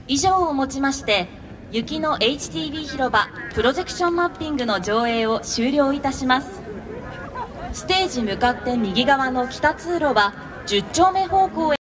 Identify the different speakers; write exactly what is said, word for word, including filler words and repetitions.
Speaker 1: 以上をもちまして雪の エイチティービー 広場プロジェクションマッピングの上映を終了いたします。ステージ向かって右側の北通路はじゅっ丁目方向へ